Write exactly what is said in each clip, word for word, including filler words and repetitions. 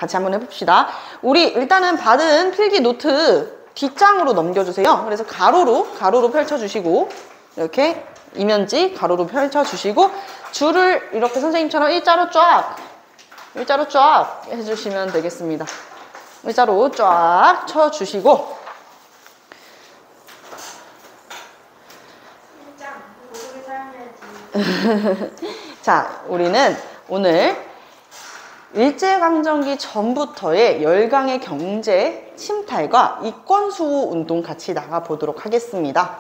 같이 한번 해봅시다. 우리 일단은 받은 필기 노트 뒷장으로 넘겨주세요. 그래서 가로로 가로로 펼쳐주시고 이렇게 이면지 가로로 펼쳐주시고 줄을 이렇게 선생님처럼 일자로 쫙 일자로 쫙 해주시면 되겠습니다. 일자로 쫙 쳐주시고 자, 우리는 오늘 일제강점기 전부터의 열강의 경제 침탈과 이권수호 운동 같이 나가보도록 하겠습니다.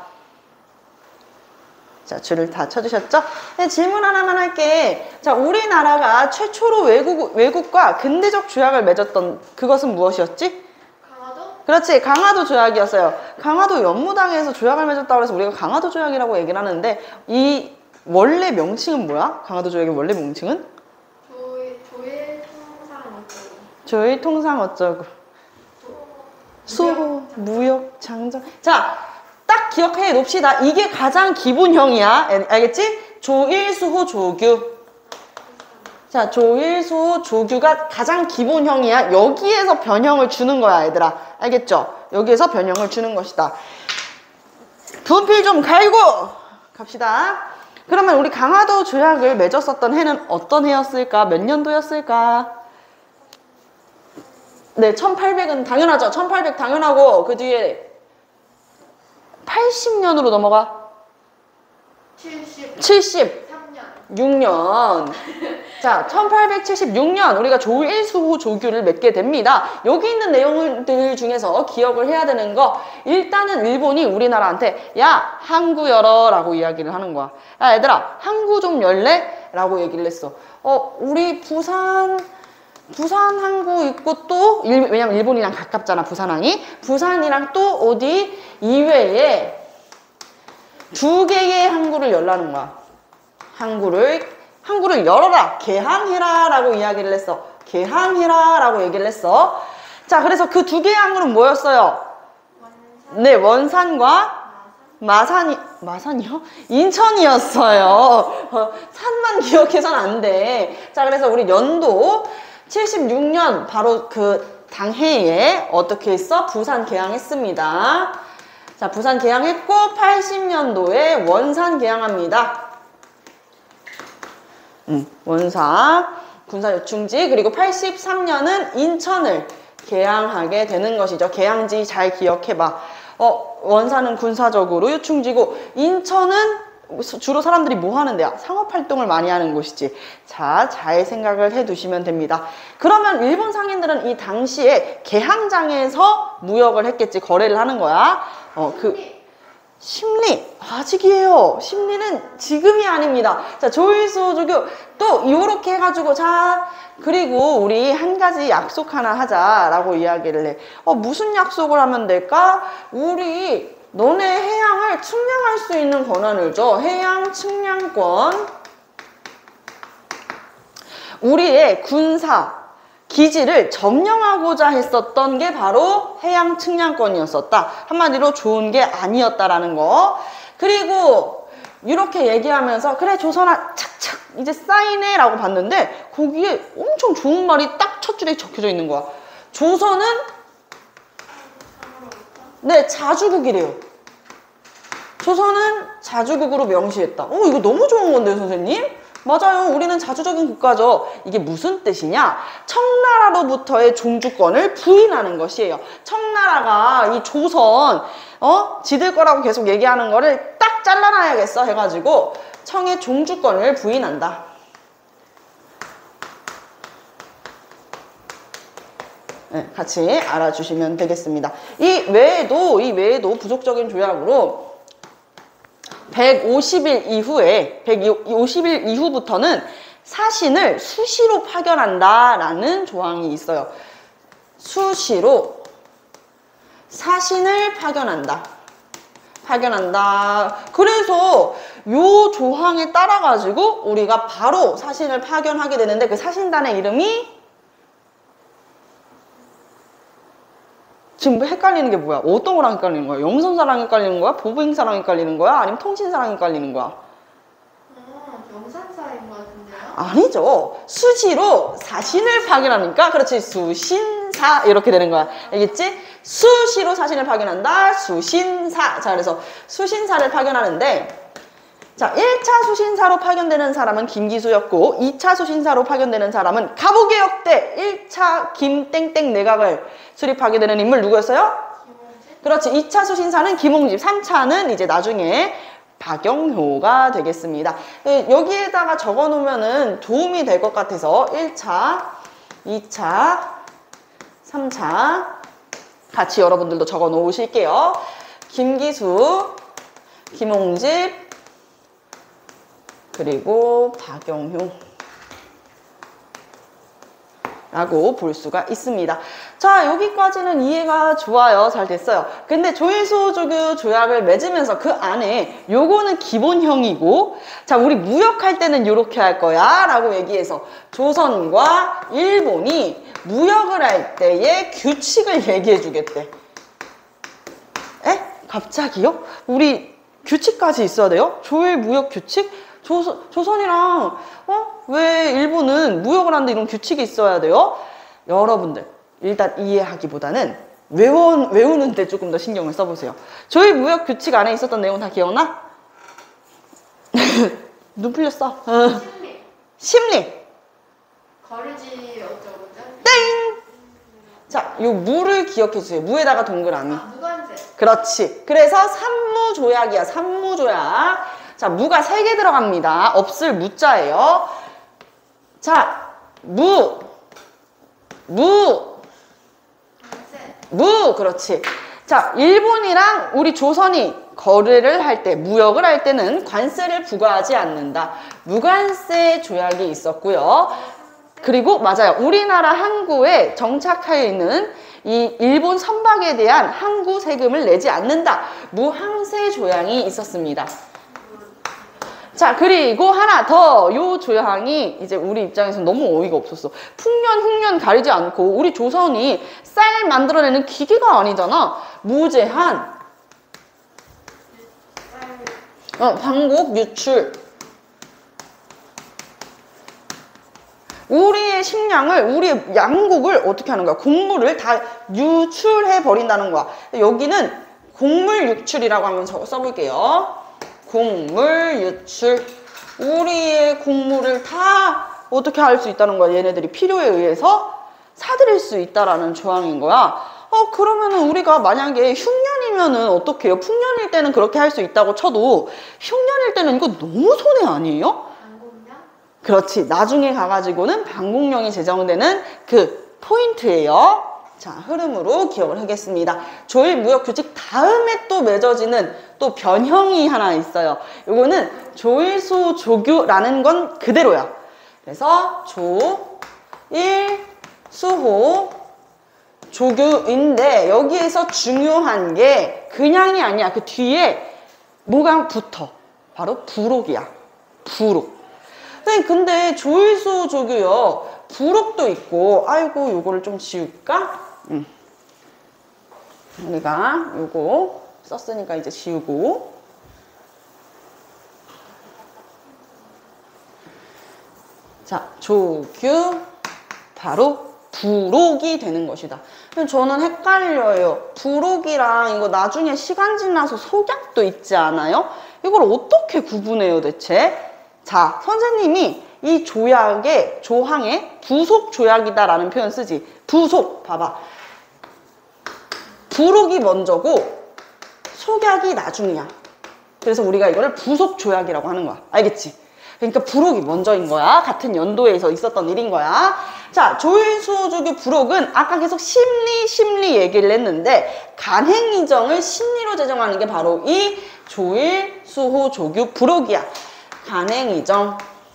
자, 줄을 다 쳐주셨죠? 네, 질문 하나만 할게. 자, 우리나라가 최초로 외국, 외국과 근대적 조약을 맺었던 그것은 무엇이었지? 강화도? 그렇지, 강화도 조약이었어요. 강화도 연무당에서 조약을 맺었다고 해서 우리가 강화도 조약이라고 얘기를 하는데 이 원래 명칭은 뭐야? 강화도 조약의 원래 명칭은? 조일, 조일 통상 어쩌고. 조일 통상 어쩌고. 수호, 무역, 장정. 자, 딱 기억해 놓읍시다. 이게 가장 기본형이야. 알겠지? 조일, 수호, 조규. 자, 조일, 수호, 조규가 가장 기본형이야. 여기에서 변형을 주는 거야, 얘들아. 알겠죠? 여기에서 변형을 주는 것이다. 분필 좀 갈고 갑시다. 그러면 우리 강화도 조약을 맺었었던 해는 어떤 해였을까? 몇 년도였을까? 네, 천팔백은 당연하죠. 천팔백 당연하고 그 뒤에 팔십 년으로 넘어가. 칠십. 칠십삼 년. 육 년. 자, 천팔백칠십육 년 우리가 조일, 수호, 조규를 맺게 됩니다. 여기 있는 내용들 중에서 기억을 해야 되는 거, 일단은 일본이 우리나라한테 야, 항구 열어 라고 이야기를 하는 거야. 야, 얘들아, 항구 좀 열래? 라고 얘기를 했어. 어, 우리 부산 부산 항구 있고 또 일, 왜냐면 일본이랑 가깝잖아, 부산항이. 부산이랑 또 어디 이외에 두 개의 항구를 열라는 거야. 항구를 항구를 열어라, 개항해라 라고 이야기를 했어. 개항해라 라고 얘기를 했어. 자, 그래서 그 두 개의 항구는 뭐였어요? 원산. 네, 원산과 마산이, 마산이요? 인천이었어요. 어, 산만 기억해서는 안 돼. 자, 그래서 우리 연도 칠십육 년 바로 그 당해에 어떻게 했어? 부산 개항했습니다. 자, 부산 개항했고 팔십 년도에 원산 개항합니다. 음, 원사, 군사요충지. 그리고 팔십삼 년은 인천을 개항하게 되는 것이죠. 개항지 잘 기억해봐. 어, 원사는 군사적으로 요충지고 인천은 주로 사람들이 뭐 하는 데야? 상업활동을 많이 하는 곳이지. 자, 잘 생각을 해 두시면 됩니다. 그러면 일본 상인들은 이 당시에 개항장에서 무역을 했겠지. 거래를 하는 거야. 어, 그 심리, 아직이에요. 심리는 지금이 아닙니다. 자, 조일수호조교 또 요렇게 해가지고, 자, 그리고 우리 한 가지 약속 하나 하자라고 이야기를 해. 어, 무슨 약속을 하면 될까? 우리 너네 해양을 측량할 수 있는 권한을 줘. 해양 측량권. 우리의 군사 기지를 점령하고자 했었던 게 바로 해양 측량권이었었다. 한마디로 좋은 게 아니었다라는 거. 그리고 이렇게 얘기하면서 그래, 조선아 착착 이제 사인해 라고 봤는데 거기에 엄청 좋은 말이 딱 첫 줄에 적혀져 있는 거야. 조선은 네, 자주국이래요. 조선은 자주국으로 명시했다. 어, 이거 너무 좋은 건데요, 선생님? 맞아요. 우리는 자주적인 국가죠. 이게 무슨 뜻이냐? 청나라로부터의 종주권을 부인하는 것이에요. 청나라가 이 조선, 어? 지들 거라고 계속 얘기하는 거를 딱 잘라놔야겠어 해가지고 청의 종주권을 부인한다. 네, 같이 알아주시면 되겠습니다. 이 외에도, 이 외에도 부속적인 조약으로 백오십 일 이후에, 백오십 일 이후부터는 사신을 수시로 파견한다 라는 조항이 있어요. 수시로 사신을 파견한다. 파견한다. 그래서 요 조항에 따라 가지고 우리가 바로 사신을 파견하게 되는데 그 사신단의 이름이 지금 뭐 헷갈리는 게 뭐야? 어떤 거랑 헷갈리는 거야? 영선사랑 헷갈리는 거야? 보부행사랑 헷갈리는 거야? 아니면 통신사랑 헷갈리는 거야? 아, 영산사인 것 같은데요? 아니죠. 수시로 사신을 파견하니까 그렇지. 수신사 이렇게 되는 거야. 알겠지? 수시로 사신을 파견한다. 수신사. 자, 그래서 수신사를 파견하는데 자, 일 차 수신사로 파견되는 사람은 김기수였고 이 차 수신사로 파견되는 사람은 가부개혁대 일 차 김땡땡 내각을 수립하게 되는 인물 누구였어요? 김홍집. 그렇지. 이 차 수신사는 김홍집, 삼 차는 이제 나중에 박영효가 되겠습니다. 여기에다가 적어 놓으면은 도움이 될 것 같아서 일 차, 이 차, 삼 차 같이 여러분들도 적어 놓으실게요. 김기수, 김홍집, 그리고 박영효 라고 볼 수가 있습니다. 자, 여기까지는 이해가 좋아요. 잘 됐어요. 근데 조일수호조교 조약을 맺으면서 그 안에 요거는 기본형이고 자, 우리 무역할 때는 요렇게 할 거야 라고 얘기해서 조선과 일본이 무역을 할 때의 규칙을 얘기해 주겠대. 에? 갑자기요? 우리 규칙까지 있어야 돼요? 조일 무역 규칙? 조선, 조선이랑 어? 왜 일본은 무역을 하는데 이런 규칙이 있어야 돼요? 여러분들 일단 이해하기보다는 외워, 외우는데 조금 더 신경을 써보세요. 조일 무역 규칙 안에 있었던 내용 다 기억나? 눈 풀렸어. 어. 심리. 심리. 거르지 어쩌고죠? 땡! 자, 요 무를 기억해 주세요. 무에다가 동그라미. 아, 무관세. 그렇지. 그래서 산무조약이야. 산무조약. 자, 무가 세 개 들어갑니다. 없을 무자예요. 자, 무. 무. 관세. 무. 그렇지. 자, 일본이랑 우리 조선이 거래를 할 때, 무역을 할 때는 관세를 부과하지 않는다. 무관세 조약이 있었고요. 그리고 맞아요. 우리나라 항구에 정착하여 있는 이 일본 선박에 대한 항구 세금을 내지 않는다. 무항세 조약이 있었습니다. 자, 그리고 하나 더. 요 조약이 이제 우리 입장에서 너무 어이가 없었어. 풍년, 흉년 가리지 않고 우리 조선이 쌀 만들어내는 기계가 아니잖아. 무제한 어, 방곡 유출. 우리의 식량을, 우리의 양곡을 어떻게 하는 거야? 곡물을 다 유출해 버린다는 거야. 여기는 곡물 유출이라고 한번 적어 써볼게요. 곡물 유출. 우리의 곡물을 다 어떻게 할 수 있다는 거야. 얘네들이 필요에 의해서 사들일 수 있다라는 조항인 거야. 어, 그러면은 우리가 만약에 흉년이면은 어떡해요? 풍년일 때는 그렇게 할 수 있다고 쳐도 흉년일 때는 이거 너무 손해 아니에요? 방공량? 그렇지. 나중에 가가지고는 방공령이 제정되는 그 포인트예요. 자, 흐름으로 기억을 하겠습니다. 조일 무역 규칙 다음에 또 맺어지는 또 변형이 하나 있어요. 이거는 조일수 조규라는 건 그대로야. 그래서 조, 일, 수호, 조규인데 여기에서 중요한 게 그냥이 아니야. 그 뒤에 뭐가 붙어. 바로 부록이야. 부록. 선생님, 근데 조일수 조교요. 부록도 있고, 아이고, 요거를 좀 지울까? 음. 우리가 요거 썼으니까 이제 지우고. 자, 조규, 바로 부록이 되는 것이다. 저는 헷갈려요. 부록이랑 이거 나중에 시간 지나서 속약도 있지 않아요? 이걸 어떻게 구분해요, 대체? 자, 선생님이 이 조약의 조항에 부속 조약이다라는 표현 쓰지. 부속, 봐봐. 부록이 먼저고 속약이 나중이야. 그래서 우리가 이거를 부속 조약이라고 하는 거야. 알겠지? 그러니까 부록이 먼저인 거야. 같은 연도에서 있었던 일인 거야. 자, 조일수호조교 부록은 아까 계속 심리, 심리 얘기를 했는데 간행이정을 심리로 제정하는 게 바로 이 조일수호조교 부록이야. 간행이정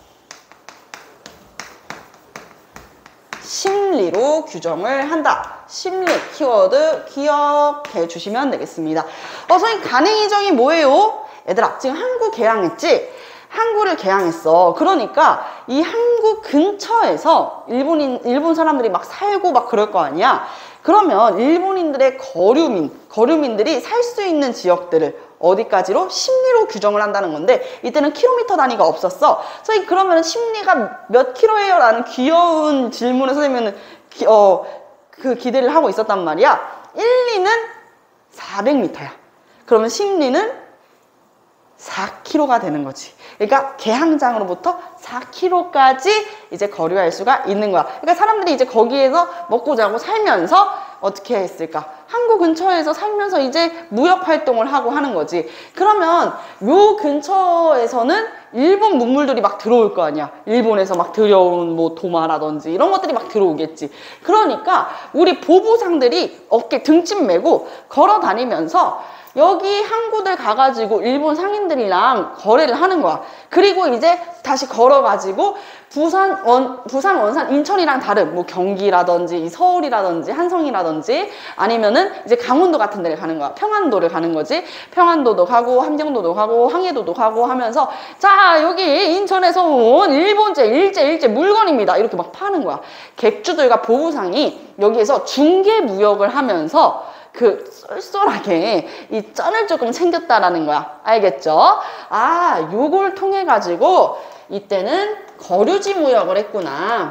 심리로 규정을 한다. 심리 키워드 기억해 주시면 되겠습니다. 어, 선생님, 간행이정이 뭐예요? 얘들아, 지금 항구 개항했지? 항구를 개항했어. 그러니까 이 항구 근처에서 일본인, 일본 사람들이 막 살고 막 그럴 거 아니야? 그러면 일본인들의 거류민, 거류민들이 살 수 있는 지역들을 어디까지로? 십리로 규정을 한다는 건데 이때는 킬로미터 단위가 없었어. 선생님 그러면 십리가 몇 킬로예요? 라는 귀여운 질문을 선생님은 기, 어, 그 기대를 하고 있었단 말이야. 일, 이는 사백 미터야. 그러면 십리는 사 킬로미터가 되는 거지. 그러니까 개항장으로부터 사 킬로미터까지 이제 거리할 수가 있는 거야. 그러니까 사람들이 이제 거기에서 먹고 자고 살면서 어떻게 했을까? 항구 근처에서 살면서 이제 무역 활동을 하고 하는 거지. 그러면 요 근처에서는 일본 문물들이 막 들어올 거 아니야. 일본에서 막 들여온 뭐 도마라든지 이런 것들이 막 들어오겠지. 그러니까 우리 보부상들이 어깨 등짐 메고 걸어 다니면서 여기 항구들 가가지고 일본 상인들이랑 거래를 하는 거야. 그리고 이제 다시 걸어가지고 부산, 원, 부산, 원산, 인천이랑 다른 뭐 경기라든지 서울이라든지 한성이라든지 아니면은 이제 강원도 같은 데를 가는 거야. 평안도를 가는 거지. 평안도도 가고 함경도도 가고 항해도도 가고 하면서 자 여기 인천에서 온 일본제 일제 일제 물건입니다. 이렇게 막 파는 거야. 객주들과 보부상이 여기에서 중개 무역을 하면서 그 쏠쏠하게 이 쩐을 조금 챙겼다라는 거야. 알겠죠? 아, 요걸 통해 가지고 이때는 거류지 무역을 했구나.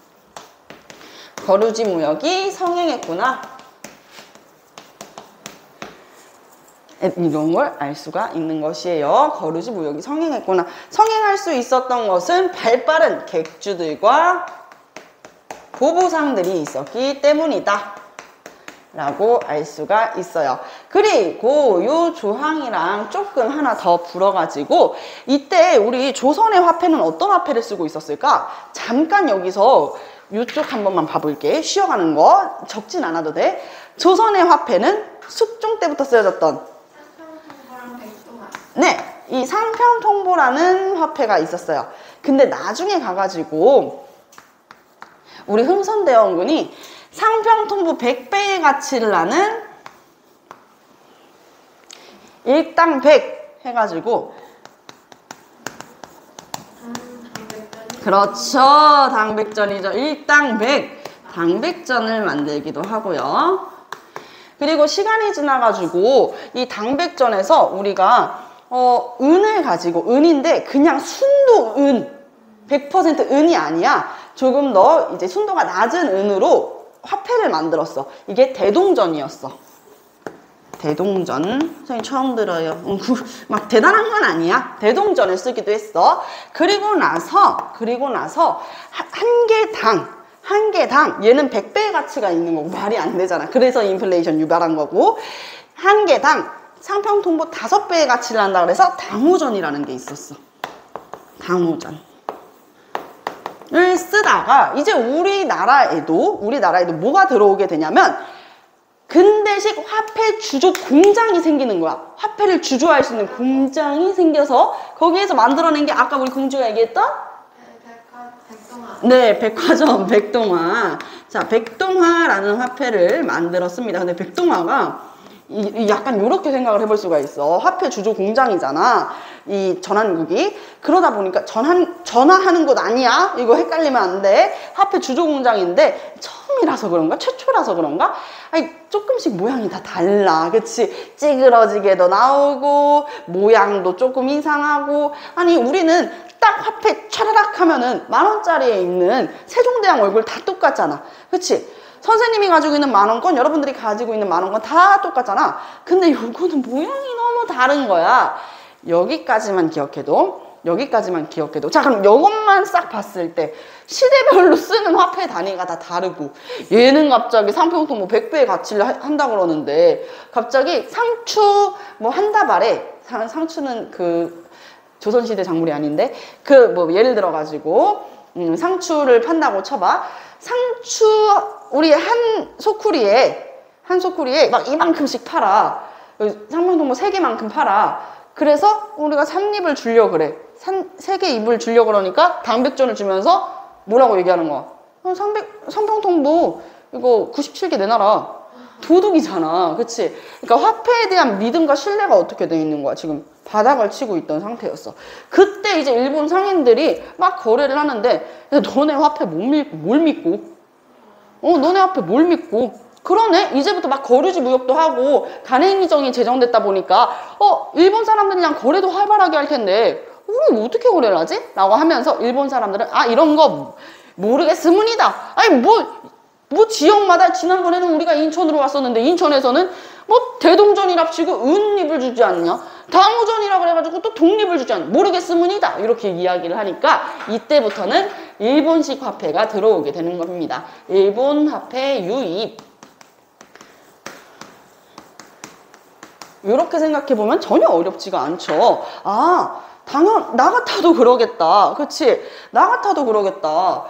거류지 무역이 성행했구나. 이런 걸 알 수가 있는 것이에요. 거류지 무역이 성행했구나. 성행할 수 있었던 것은 발빠른 객주들과 보부상들이 있었기 때문이다. 라고 알 수가 있어요. 그리고 요 조항이랑 조금 하나 더 불어가지고 이때 우리 조선의 화폐는 어떤 화폐를 쓰고 있었을까? 잠깐 여기서 이쪽 한 번만 봐볼게. 쉬어가는 거 적진 않아도 돼. 조선의 화폐는 숙종 때부터 쓰여졌던 상평통보랑 백동화. 네, 이 상평통보라는 화폐가 있었어요. 근데 나중에 가가지고 우리 흥선대원군이 상평통보 백 배의 가치를 하는 일당 백 해가지고 그렇죠. 당백전이죠. 일당 백 당백전을 만들기도 하고요. 그리고 시간이 지나가지고 이 당백전에서 우리가 어, 은을 가지고 은인데 그냥 순도 은 백 퍼센트 은이 아니야. 조금 더 이제 순도가 낮은 은으로 화폐를 만들었어. 이게 대동전이었어. 대동전. 선생님 처음 들어요. 막 대단한 건 아니야. 대동전을 쓰기도 했어. 그리고 나서 그리고 나서 한 개당 한 개당 얘는 백 배의 가치가 있는 거고 말이 안 되잖아. 그래서 인플레이션 유발한 거고 한 개당 상평통보 다섯 배의 가치를 한다 그래서 당오전이라는 게 있었어. 당오전. 을 쓰다가 이제 우리나라에도 우리나라에도 뭐가 들어오게 되냐면 근대식 화폐 주조 공장이 생기는 거야. 화폐를 주조할 수 있는 공장이 생겨서 거기에서 만들어낸 게 아까 우리 공주가 얘기했던 백화, 백동화. 네, 백화점 백동화. 자, 백동화라는 화폐를 만들었습니다. 근데 백동화가 이, 이 약간 이렇게 생각을 해볼 수가 있어. 화폐 주조 공장이잖아. 이 전환국이. 그러다 보니까 전환, 전화하는 곳 아니야? 이거 헷갈리면 안 돼. 화폐 주조 공장인데 처음이라서 그런가? 최초라서 그런가? 아니, 조금씩 모양이 다 달라. 그치? 찌그러지게도 나오고, 모양도 조금 이상하고. 아니, 우리는 딱 화폐 차라락 하면은 만 원짜리에 있는 세종대왕 얼굴 다 똑같잖아. 그치? 선생님이 가지고 있는 만원권, 여러분들이 가지고 있는 만원권 다 똑같잖아. 근데 요거는 모양이 너무 다른 거야. 여기까지만 기억해도, 여기까지만 기억해도. 자, 그럼 요것만 싹 봤을 때 시대별로 쓰는 화폐 단위가 다 다르고 얘는 갑자기 상평통보 백 배의 가치를 한다 그러는데 갑자기 상추 뭐 한다 말에 상, 상추는 그 조선시대 작물이 아닌데 그 뭐 예를 들어 가지고 음, 상추를 판다고 쳐봐. 상추 우리 한 소쿠리에 한 소쿠리에 막 이만큼씩 팔아. 상평통보 세 개만큼 팔아. 그래서 우리가 산 잎을 주려 그래. 산 세 개 잎을 주려 그러니까 당백전을 주면서 뭐라고 얘기하는 거야? 어, 상백, 상평통보 이거 구십칠 개 내놔라. 도둑이잖아. 그치? 그러니까 화폐에 대한 믿음과 신뢰가 어떻게 돼 있는 거야? 지금 바닥을 치고 있던 상태였어. 그때 이제 일본 상인들이 막 거래를 하는데 야, 너네 화폐 못 믿, 뭘 믿고? 어, 너네 화폐 뭘 믿고? 그러네? 이제부터 막 거류지 무역도 하고 간행의정이 제정됐다 보니까 어 일본 사람들이랑 거래도 활발하게 할 텐데 우리 어떻게 거래를 하지? 라고 하면서 일본 사람들은 아 이런 거 모르겠으문이다. 아니 뭐, 뭐 지역마다 지난번에는 우리가 인천으로 왔었는데 인천에서는 뭐 대동전이랍시고 은립을 주지 않냐? 당우전이라 그래가지고 또 독립을 주지 않냐? 모르겠으문이다. 이렇게 이야기를 하니까 이때부터는 일본식 화폐가 들어오게 되는 겁니다. 일본 화폐 유입. 이렇게 생각해보면 전혀 어렵지가 않죠. 아, 당연, 나 같아도 그러겠다. 그치? 나 같아도 그러겠다.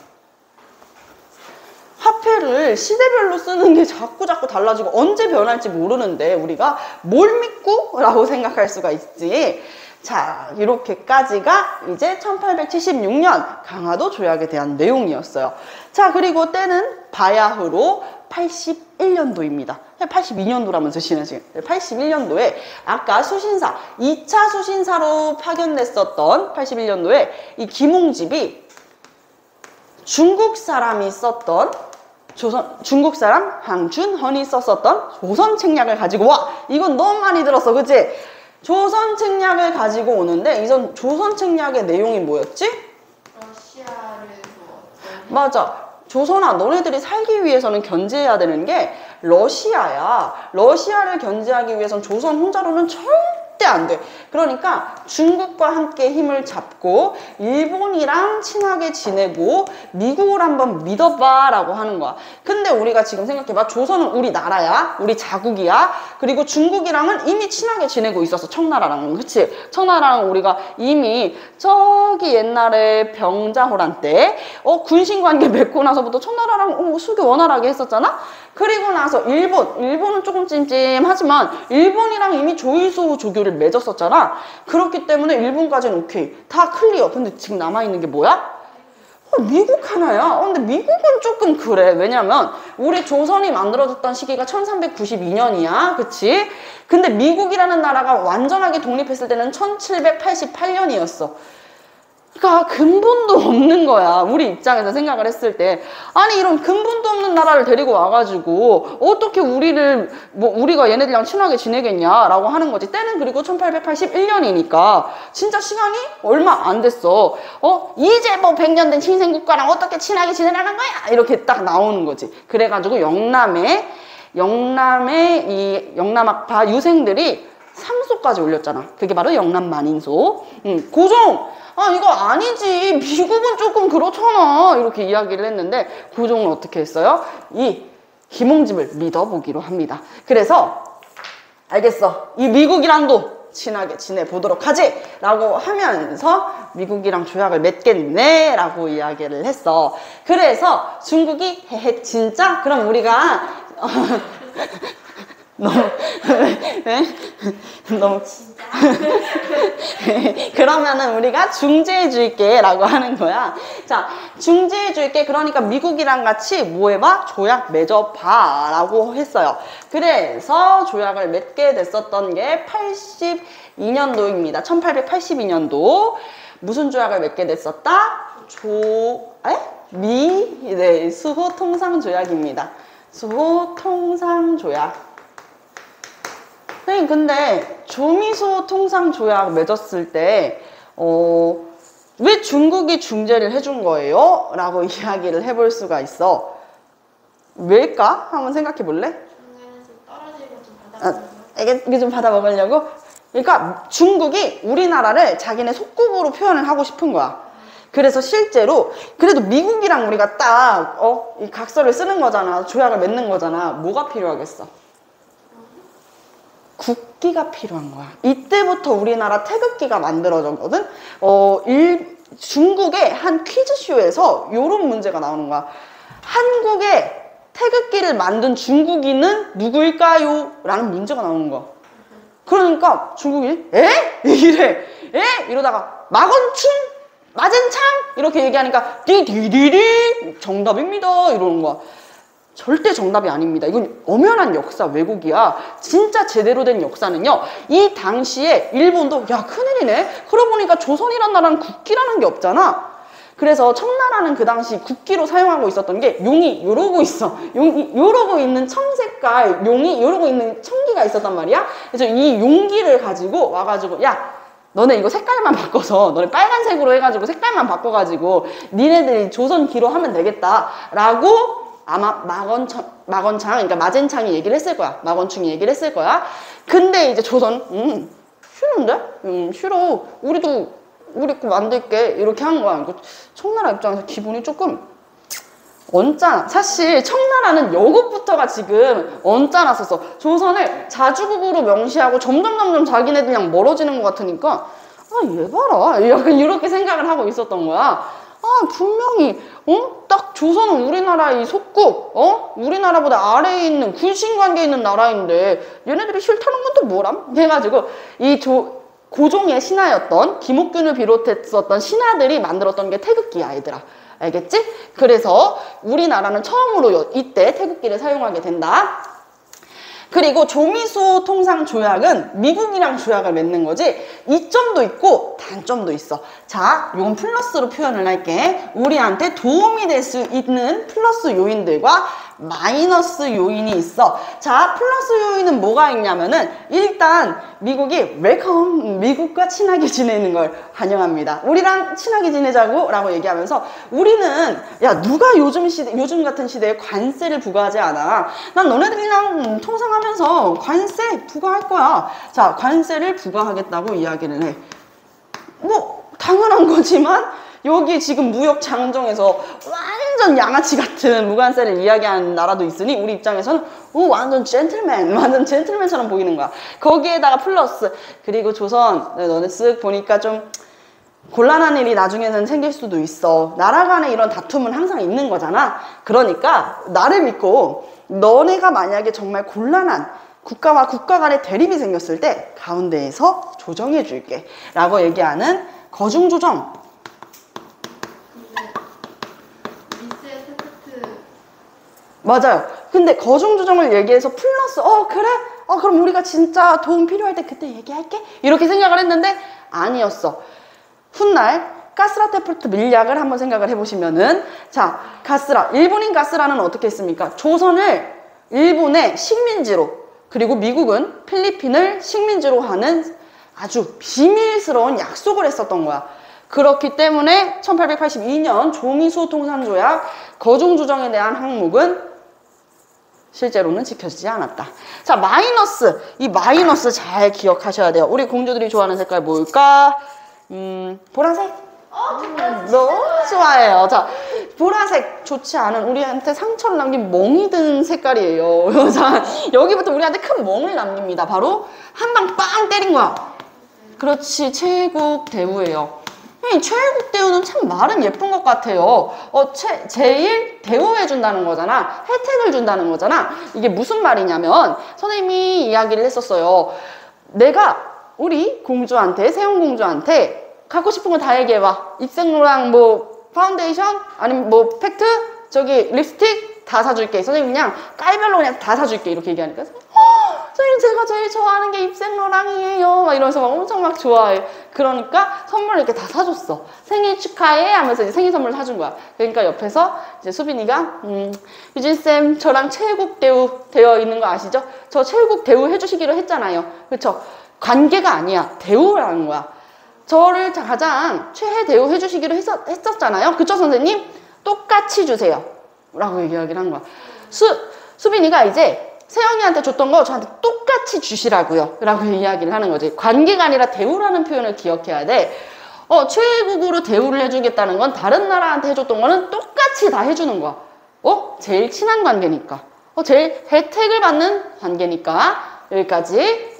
화폐를 시대별로 쓰는 게 자꾸 자꾸 달라지고 언제 변할지 모르는데 우리가 뭘 믿고? 라고 생각할 수가 있지. 자, 이렇게까지가 이제 천팔백칠십육 년 강화도 조약에 대한 내용이었어요. 자, 그리고 때는 바야흐로 팔십일 년도입니다. 팔십이 년도라면서 지나지. 팔십일 년도에 아까 수신사, 이 차 수신사로 파견됐었던 팔십일 년도에 이 김홍집이 중국 사람이 썼던 조선, 중국 사람 항준헌이 썼었던 조선 책략을 가지고 와! 이건 너무 많이 들었어, 그치? 조선 책략을 가지고 오는데 이전 조선 책략의 내용이 뭐였지? 러시아를 뭐 맞아. 조선아, 너네들이 살기 위해서는 견제해야 되는 게 러시아야. 러시아를 견제하기 위해선 조선 혼자로는 절대 안 돼. 그러니까 중국과 함께 힘을 잡고 일본이랑 친하게 지내고 미국을 한번 믿어봐 라고 하는 거야. 근데 우리가 지금 생각해봐. 조선은 우리 나라야. 우리 자국이야. 그리고 중국이랑은 이미 친하게 지내고 있었어. 청나라랑은. 그치? 청나라랑 우리가 이미 저기 옛날에 병자호란 때 어, 군신관계 맺고 나서부터 청나라랑 어, 수교 원활하게 했었잖아? 그리고 나서 일본, 일본은 조금 찜찜하지만 일본이랑 이미 조일소 조교를 맺었었잖아. 그렇기 때문에 일본까지는 오케이. 다 클리어. 근데 지금 남아있는 게 뭐야? 어, 미국 하나야. 어, 근데 미국은 조금 그래. 왜냐면 우리 조선이 만들어졌던 시기가 천삼백구십이 년이야. 그치? 근데 미국이라는 나라가 완전하게 독립했을 때는 천칠백팔십팔 년이었어. 그러니까 근본도 없는 거야. 우리 입장에서 생각을 했을 때. 아니 이런 근본도 없는 나라를 데리고 와가지고 어떻게 우리를 뭐 우리가 얘네들이랑 친하게 지내겠냐라고 하는 거지. 때는 그리고 천팔백팔십일 년이니까 진짜 시간이 얼마 안 됐어. 어 이제 뭐 백 년 된 신생국가랑 어떻게 친하게 지내라는 거야? 이렇게 딱 나오는 거지. 그래가지고 영남에 영남의 이 영남학파 유생들이 삼소까지 올렸잖아. 그게 바로 영남만인소. 음, 고종! 아 이거 아니지. 미국은 조금 그렇잖아. 이렇게 이야기를 했는데 고종은 어떻게 했어요? 이 김홍집을 믿어보기로 합니다. 그래서 알겠어. 이 미국이랑도 친하게 지내보도록 하지! 라고 하면서 미국이랑 조약을 맺겠네 라고 이야기를 했어. 그래서 중국이 헤헤 진짜? 그럼 우리가 너무 네? 너무 진짜 그러면은 우리가 중재해 줄게 라고 하는 거야. 자, 중재해 줄게. 그러니까 미국이랑 같이 뭐 해봐? 조약 맺어봐 라고 했어요. 그래서 조약을 맺게 됐었던 게 팔십이 년도입니다. 천팔백팔십이 년도. 무슨 조약을 맺게 됐었다? 조... 에? 미... 네, 수호통상조약입니다. 수호통상조약. 선생님 근데 조미소 통상 조약 맺었을 때 어, 왜 중국이 중재를 해준 거예요? 라고 이야기를 해볼 수가 있어. 왜일까? 한번 생각해 볼래? 중간에 좀 떨어지고 좀 받아보는 아, 이게, 이게 좀 받아 먹으려고? 그러니까 중국이 우리나라를 자기네 속국으로 표현을 하고 싶은 거야. 그래서 실제로 그래도 미국이랑 우리가 딱 어, 이 각서를 쓰는 거잖아. 조약을 맺는 거잖아. 뭐가 필요하겠어? 국기가 필요한 거야. 이때부터 우리나라 태극기가 만들어졌거든. 어, 일, 중국의 한 퀴즈쇼에서 이런 문제가 나오는 거야. 한국의 태극기를 만든 중국인은 누구일까요? 라는 문제가 나오는 거야. 그러니까 중국인이 에? 이래. 에? 이러다가 마건춘? 마젠창? 이렇게 얘기하니까 디디디디 정답입니다. 이러는 거야. 절대 정답이 아닙니다. 이건 엄연한 역사 왜곡이야. 진짜 제대로 된 역사는요. 이 당시에 일본도 야 큰일이네. 그러고 보니까 조선이란 나라는 국기라는 게 없잖아. 그래서 청나라는 그 당시 국기로 사용하고 있었던 게 용이 요러고 있어. 용이 요러고 있는 청색깔 용이 요러고 있는 청기가 있었단 말이야. 그래서 이 용기를 가지고 와가지고 야 너네 이거 색깔만 바꿔서 너네 빨간색으로 해가지고 색깔만 바꿔가지고 니네들이 조선기로 하면 되겠다라고 아마 마건창, 마건창 그러니까 마젠창이 얘기를 했을 거야. 마건충이 얘기를 했을 거야. 근데 이제 조선 음 싫은데? 음 싫어. 우리도 우리 거 만들게 이렇게 한 거야. 청나라 입장에서 기분이 조금 언짢아. 사실 청나라는 여것부터가 지금 언짢았었어. 조선을 자주국으로 명시하고 점점 점점 자기네들이랑 멀어지는 것 같으니까 아 얘 봐라 약간 이렇게 생각을 하고 있었던 거야. 아 분명히 어? 딱 조선은 우리나라의 속국 어? 우리나라보다 아래에 있는 군신관계에 있는 나라인데 얘네들이 싫다는 건 또 뭐람? 해가지고 이 조 고종의 신하였던 김옥균을 비롯했었던 신하들이 만들었던 게 태극기야 얘들아. 알겠지? 그래서 우리나라는 처음으로 이때 태극기를 사용하게 된다. 그리고 조미수 통상 조약은 미국이랑 조약을 맺는 거지. 이점도 있고 단점도 있어. 자, 이건 플러스로 표현을 할게. 우리한테 도움이 될 수 있는 플러스 요인들과 마이너스 요인이 있어. 자, 플러스 요인은 뭐가 있냐면은 일단 미국이 웰컴, 미국과 친하게 지내는 걸 환영합니다. 우리랑 친하게 지내자고 라고 얘기하면서 우리는 야 누가 요즘 시대, 요즘 같은 시대에 관세를 부과하지 않아. 난 너네들이랑 통상하면서 관세 부과할 거야. 자, 관세를 부과하겠다고 이야기를 해. 뭐 당연한 거지만 여기 지금 무역 장정에서 완전 양아치 같은 무관세를 이야기하는 나라도 있으니 우리 입장에서는 오 완전 젠틀맨, 완전 젠틀맨처럼 보이는 거야. 거기에다가 플러스 그리고 조선 너네 쓱 보니까 좀 곤란한 일이 나중에는 생길 수도 있어. 나라 간에 이런 다툼은 항상 있는 거잖아. 그러니까 나를 믿고 너네가 만약에 정말 곤란한 국가와 국가 간의 대립이 생겼을 때 가운데에서 조정해 줄게 라고 얘기하는 거중조정. 맞아요. 근데 거중조정을 얘기해서 플러스 어 그래? 어 그럼 우리가 진짜 도움 필요할 때 그때 얘기할게? 이렇게 생각을 했는데 아니었어. 훗날 가스라테프트 밀약을 한번 생각을 해보시면은 자 가스라 일본인 가스라는 어떻게 했습니까? 조선을 일본의 식민지로 그리고 미국은 필리핀을 식민지로 하는 아주 비밀스러운 약속을 했었던 거야. 그렇기 때문에 천팔백팔십이 년 조미수 통상조약 거중조정에 대한 항목은 실제로는 지켜지지 않았다. 자, 마이너스. 이 마이너스 잘 기억하셔야 돼요. 우리 공주들이 좋아하는 색깔 뭘까? 음, 보라색? 어, 정말 너무 좋아해요. 자, 보라색 좋지 않은 우리한테 상처를 남긴 멍이 든 색깔이에요. 자, 여기부터 우리한테 큰 멍을 남깁니다. 바로 한 방 빵 때린 거야. 그렇지, 최국 대우예요. 최국 대우는 참 말은 예쁜 것 같아요. 어, 최, 제일 대우해준다는 거잖아. 혜택을 준다는 거잖아. 이게 무슨 말이냐면 선생님이 이야기를 했었어요. 내가 우리 공주한테, 세운공주한테 갖고 싶은 거 다 얘기해봐. 입생로랑 뭐 파운데이션? 아니면 뭐 팩트? 저기 립스틱? 다 사줄게. 선생님 그냥 깔별로 그냥 다 사줄게. 이렇게 얘기하니까 선생님 제가 제일 좋아하는 게 입생로랑이에요 막 이러면서 막 엄청 막 좋아해. 그러니까 선물을 이렇게 다 사줬어. 생일 축하해 하면서 이제 생일 선물을 사준 거야. 그러니까 옆에서 이제 수빈이가 음, 유진쌤 저랑 최국 대우 되어 있는 거 아시죠? 저 최국 대우 해주시기로 했잖아요. 그렇죠? 관계가 아니야. 대우라는 거야. 저를 가장 최애 대우 해주시기로 했었, 했었잖아요. 그쵸 선생님? 똑같이 주세요 라고 이야기를 한 거야. 수, 수빈이가 이제 세영이한테 줬던 거 저한테 똑같이 주시라고요 라고 이야기를 하는 거지. 관계가 아니라 대우라는 표현을 기억해야 돼. 어, 최애국으로 대우를 해주겠다는 건 다른 나라한테 해줬던 거는 똑같이 다 해주는 거야. 어? 제일 친한 관계니까. 어, 제일 혜택을 받는 관계니까. 여기까지.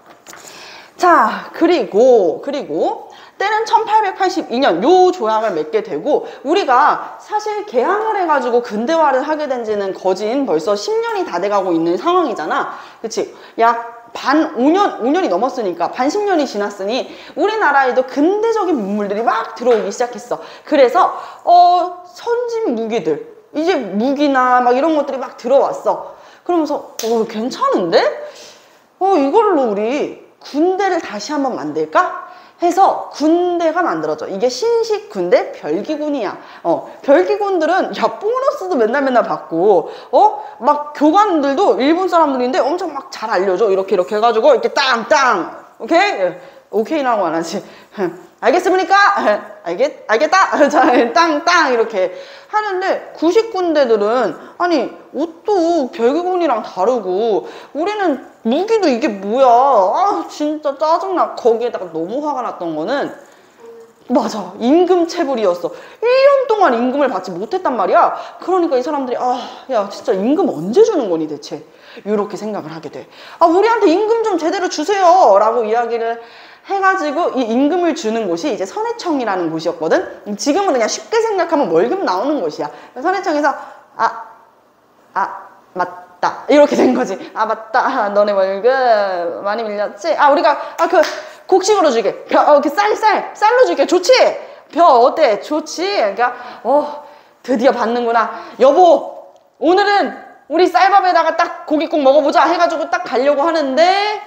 자, 그리고 그리고 때는 천팔백팔십이 년 요 조약을 맺게 되고 우리가 사실 개항을 해가지고 근대화를 하게 된 지는 거진 벌써 십 년이 다 돼가고 있는 상황이잖아. 그치? 약 반 오 년, 오 년이 넘었으니까 반 십 년이 지났으니 우리나라에도 근대적인 문물들이 막 들어오기 시작했어. 그래서 어 선진 무기들 이제 무기나 막 이런 것들이 막 들어왔어. 그러면서 어 괜찮은데? 어 이걸로 우리 군대를 다시 한번 만들까? 해서 군대가 만들어져. 이게 신식 군대 별기군이야. 어, 별기군들은 야 보너스도 맨날 맨날 받고 어 막 교관들도 일본 사람들인데 엄청 막 잘 알려줘. 이렇게 이렇게 해가지고 이렇게 땅땅 오케이 오케이라고 안 하지. 알겠습니까? 알겠 알겠다. 자 땅땅 이렇게 하는데 구식 군대들은 아니 옷도 별기군이랑 다르고 우리는 무기도 이게 뭐야. 아 진짜 짜증나. 거기에다가 너무 화가 났던 거는 맞아 임금 체불이었어. 일 년 동안 임금을 받지 못했단 말이야. 그러니까 이 사람들이 아 야 진짜 임금 언제 주는 거니 대체 이렇게 생각을 하게 돼. 아 우리한테 임금 좀 제대로 주세요 라고 이야기를 해가지고 이 임금을 주는 곳이 이제 선해청이라는 곳이었거든. 지금은 그냥 쉽게 생각하면 월급 나오는 곳이야. 선해청에서 아 아 맞다 이렇게 된 거지. 아 맞다 너네 월급 많이 밀렸지. 아 우리가 아 그 곡식으로 줄게. 벼, 어, 그 쌀, 쌀, 쌀로 줄게. 좋지? 벼 어때? 좋지? 그러니까 어 드디어 받는구나. 여보 오늘은 우리 쌀밥에다가 딱 고깃국 먹어보자 해가지고 딱 가려고 하는데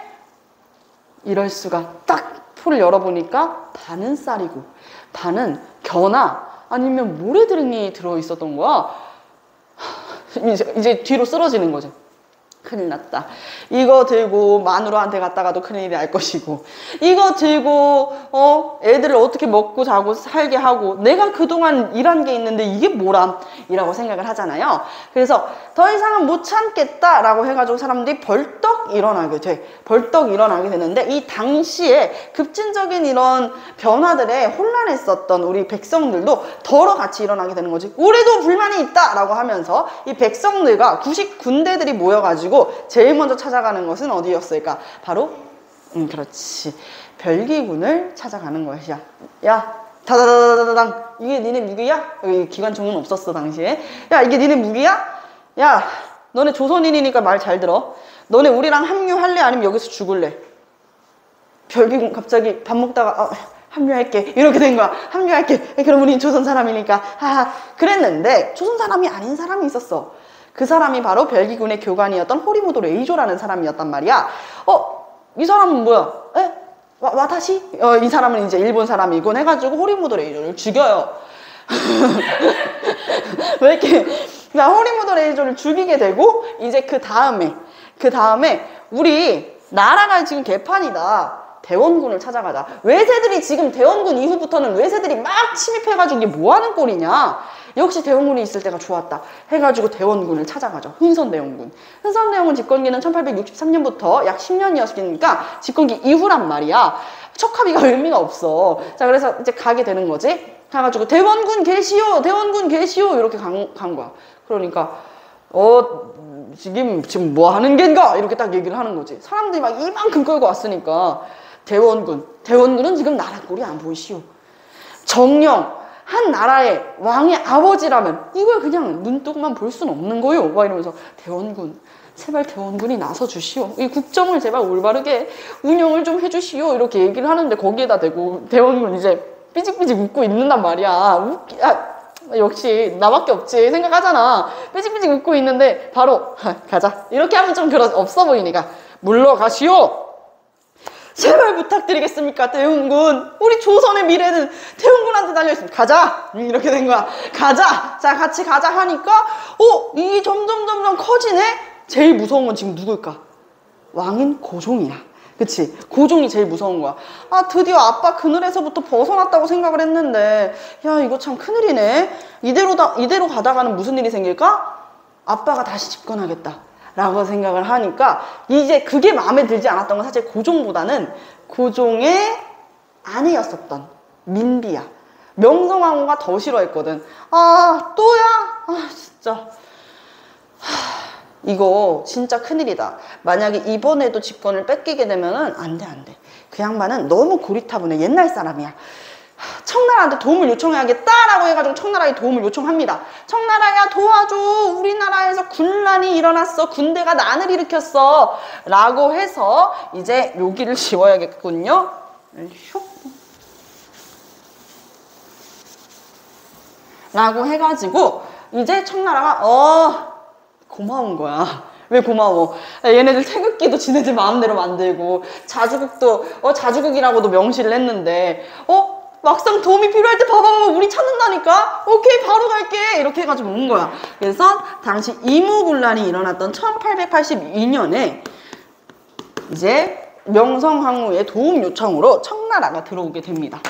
이럴 수가. 딱 포를 열어보니까 반은 쌀이고 반은 겨나 아니면 모래드릉이 들어있었던 거야. 이제, 이제 뒤로 쓰러지는 거지. 큰일 났다. 이거 들고 마누라한테 갔다가도 큰일이 날 것이고 이거 들고 어 애들을 어떻게 먹고 자고 살게 하고 내가 그동안 일한 게 있는데 이게 뭐람 이라고 생각을 하잖아요. 그래서 더 이상은 못 참겠다라고 해가지고 사람들이 벌떡 일어나게 돼. 벌떡 일어나게 되는데 이 당시에 급진적인 이런 변화들에 혼란했었던 우리 백성들도 더러 같이 일어나게 되는 거지. 우리도 불만이 있다라고 하면서 이 백성들과 구식 군대들이 모여가지고 제일 먼저 찾아가는 것은 어디였을까? 바로 음 그렇지 별기군을 찾아가는 것이야. 야 다다다다다당 이게 니네 무기야? 여기 기관총은 없었어 당시에. 야 이게 니네 무기야? 야 너네 조선인이니까 말 잘 들어. 너네 우리랑 합류할래 아니면 여기서 죽을래? 별기군 갑자기 밥 먹다가 어, 합류할게 이렇게 된 거야. 합류할게. 그럼 우린 조선 사람이니까 하하 그랬는데 조선 사람이 아닌 사람이 있었어. 그 사람이 바로 별기군의 교관이었던 호리무도 레이조라는 사람이었단 말이야. 어? 이 사람은 뭐야? 에? 와, 와타시? 어, 이 사람은 이제 일본 사람이곤 해가지고 호리무도 레이조를 죽여요. 왜 이렇게 나 호리무도 레이조를 죽이게 되고 이제 그 다음에 그 다음에 우리 나라가 지금 개판이다. 대원군을 찾아가자. 외세들이 지금 대원군 이후부터는 외세들이 막 침입해가지고 이게 뭐하는 꼴이냐. 역시 대원군이 있을 때가 좋았다 해가지고 대원군을 찾아가죠. 흥선대원군. 흥선대원군 집권기는 천팔백육십삼 년부터 약 십 년이었으니까 집권기 이후란 말이야. 척하기가 의미가 없어. 자 그래서 이제 가게 되는 거지. 가가지고 대원군 계시오 대원군 계시오 이렇게 간, 간 거야. 그러니까 어 지금 지금 뭐 하는 겐가 이렇게 딱 얘기를 하는 거지. 사람들이 막 이만큼 끌고 왔으니까 대원군 대원군은 지금 나라 꼴이 안 보이시오. 정령 한 나라의 왕의 아버지라면 이걸 그냥 눈뜨고만 볼 수는 없는 거요. 막 이러면서 대원군 제발 대원군이 나서 주시오. 이 국정을 제발 올바르게 운영을 좀 해주시오. 이렇게 얘기를 하는데 거기에다 대고 대원군 이제 삐직삐직 웃고 있는단 말이야. 웃기, 아, 역시 나밖에 없지 생각하잖아. 삐직삐직 웃고 있는데 바로 가자 이렇게 하면 좀 그런 없어 보이니까 물러가시오. 제발 부탁드리겠습니까 대원군. 우리 조선의 미래는 대원군한테 달려있습니다. 가자 이렇게 된 거야. 가자 자 같이 가자 하니까 어 이게 점점 점점 커지네. 제일 무서운 건 지금 누굴까? 왕인 고종이야. 그치? 고종이 제일 무서운 거야. 아 드디어 아빠 그늘에서부터 벗어났다고 생각을 했는데 야 이거 참 큰일이네. 이대로다, 이대로 가다가는 무슨 일이 생길까? 아빠가 다시 집권하겠다 라고 생각을 하니까 이제 그게 마음에 들지 않았던 건 사실 고종보다는 고종의 아내였었던 민비야. 명성황후가 더 싫어했거든. 아 또야? 아 진짜 하, 이거 진짜 큰일이다. 만약에 이번에도 집권을 뺏기게 되면은 안돼 안돼. 그 양반은 너무 고리타분해. 옛날 사람이야. 청나라한테 도움을 요청해야겠다라고 해가지고 청나라에 도움을 요청합니다. 청나라야 도와줘. 우리나라에서 군란이 일어났어. 군대가 난을 일으켰어. 라고 해서 이제 묘기를 지워야겠군요. 라고 해가지고 이제 청나라가 어 고마운 거야. 왜 고마워? 얘네들 태극기도 지네들 마음대로 만들고 자주국도 어 자주국이라고도 명시를 했는데 어 막상 도움이 필요할 때 봐봐 우리 찾는다니까. 오케이 바로 갈게 이렇게 해가지고 온 거야. 그래서 당시 이무군란이 일어났던 천팔백팔십이 년에 이제 명성황후의 도움 요청으로 청나라가 들어오게 됩니다.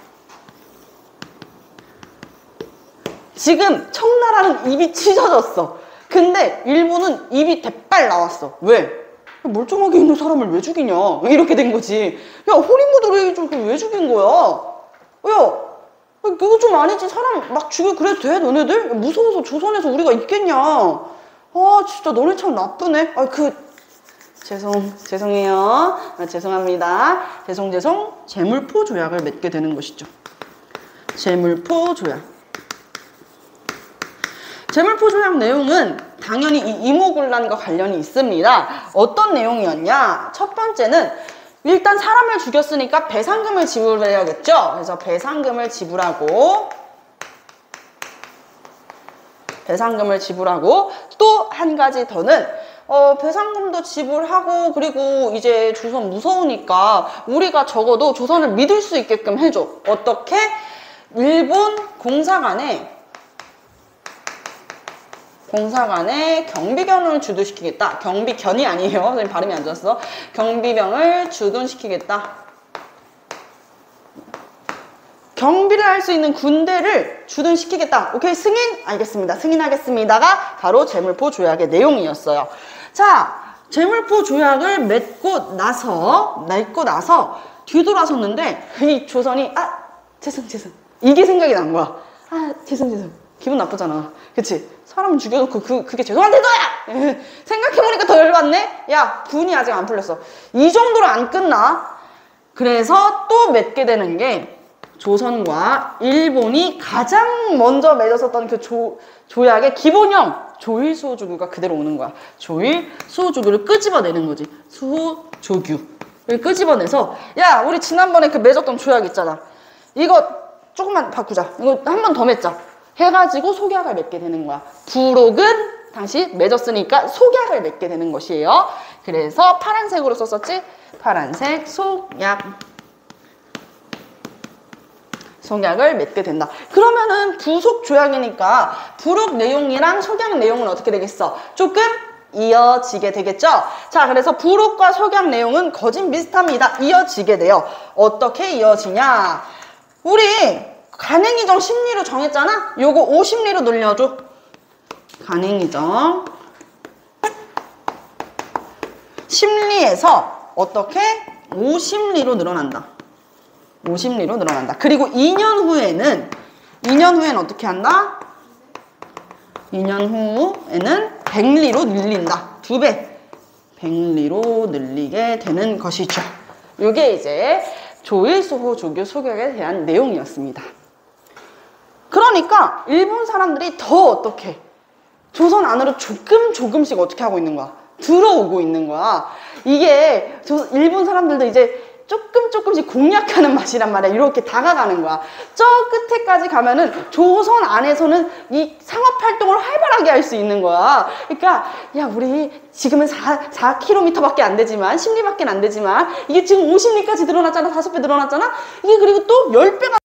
지금 청나라는 입이 찢어졌어. 근데 일본은 입이 대빨 나왔어. 왜? 멀쩡하게 있는 사람을 왜 죽이냐 이렇게 된 거지. 야 호리무드를 왜 죽인 거야? 야 그거 좀 아니지. 사람 막 죽여 그래도 돼 너네들? 무서워서 조선에서 우리가 있겠냐. 아 진짜 너네 참 나쁘네. 아 그 죄송 죄송해요. 아, 죄송합니다. 죄송 죄송. 제물포 조약을 맺게 되는 것이죠. 제물포 조약. 제물포 조약 내용은 당연히 이 이모군란과 관련이 있습니다. 어떤 내용이었냐? 첫 번째는 일단 사람을 죽였으니까 배상금을 지불해야겠죠. 그래서 배상금을 지불하고 배상금을 지불하고 또 한 가지 더는 어, 배상금도 지불하고 그리고 이제 조선 무서우니까 우리가 적어도 조선을 믿을 수 있게끔 해줘. 어떻게? 일본 공사관에 공사관에 경비병을 주둔시키겠다. 경비견이 아니에요. 선생님 발음이 안 좋았어. 경비병을 주둔시키겠다. 경비를 할 수 있는 군대를 주둔시키겠다. 오케이 승인? 알겠습니다. 승인하겠습니다가 바로 제물포 조약의 내용이었어요. 자, 제물포 조약을 맺고 나서 맺고 나서 뒤돌아섰는데 이 조선이 아 죄송 죄송 이게 생각이 난 거야. 아 죄송 죄송 기분 나쁘잖아. 그치? 사람 죽여놓고 그, 그게 죄송한데 너야! 생각해보니까 더 열받네? 야 분이 아직 안 풀렸어. 이 정도로 안 끝나. 그래서 또 맺게 되는 게 조선과 일본이 가장 먼저 맺었었던 그 조, 조약의 기본형 조일수호조규가 그대로 오는 거야. 조일수호조규를 끄집어내는 거지. 수호조규를 끄집어내서 야 우리 지난번에 그 맺었던 조약 있잖아. 이거 조금만 바꾸자. 이거 한 번 더 맺자. 해가지고 속약을 맺게 되는 거야. 부록은 당시 맺었으니까 속약을 맺게 되는 것이에요. 그래서 파란색으로 썼었지? 파란색 속약. 속약을 맺게 된다. 그러면은 부속 조약이니까 부록 내용이랑 속약 내용은 어떻게 되겠어? 조금 이어지게 되겠죠? 자, 그래서 부록과 속약 내용은 거진 비슷합니다. 이어지게 돼요. 어떻게 이어지냐? 우리 간행이정 심리로 정했잖아? 요거 오심리로 늘려줘. 간행이정 심리에서 어떻게? 오심리로 늘어난다. 오심리로 늘어난다. 그리고 이 년 후에는 이 년 후에는 어떻게 한다? 이 년 후에는 백리로 늘린다. 두 배. 백리로 늘리게 되는 것이죠. 요게 이제 조일수호 조규 속약에 대한 내용이었습니다. 그러니까 일본 사람들이 더 어떻게 조선 안으로 조금 조금씩 어떻게 하고 있는 거야? 들어오고 있는 거야. 이게 일본 사람들도 이제 조금 조금씩 공략하는 맛이란 말이야. 이렇게 다가가는 거야. 저 끝에까지 가면은 조선 안에서는 이 상업활동을 활발하게 할 수 있는 거야. 그러니까 야 우리 지금은 사 킬로미터밖에 안 되지만 십 리밖에 안 되지만 이게 지금 오십 리까지 늘어났잖아. 다섯 배 늘어났잖아. 이게 그리고 또 십 배가